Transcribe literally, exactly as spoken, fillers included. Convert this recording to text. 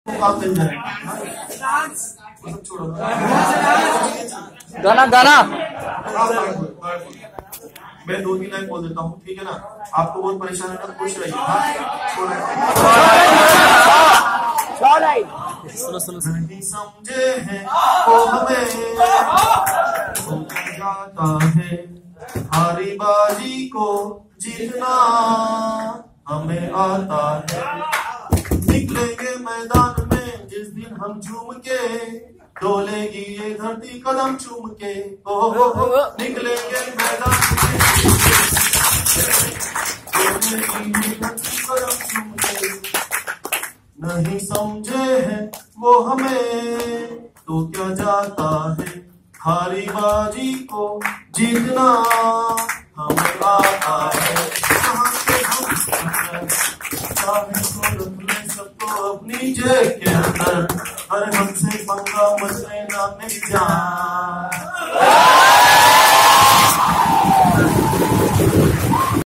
गाना गाना मैं दो तीन लाइन बोल देता हूँ, ठीक है ना। आपको बहुत परेशान है, खुश रहिए। नहीं समझे हैं वो हमें जाता है, हारी बाजी को जीतना हमें आता है। निकलेंगे मैदान में जिस दिन हम झूम के, डोलेगी ये धरती कदम चूम के। ओ हो हो निकलेंगे मैदान में, डोलेगी ये धरती कदम चूम के। नहीं समझे हैं वो हमें तो क्या जाता है, हारी बाजी को जीतना हमें आता है। चाहे तो रख ले सबको अपनी जेब के अंदर, हर हमसे पंगा मत लेना मेरी जान।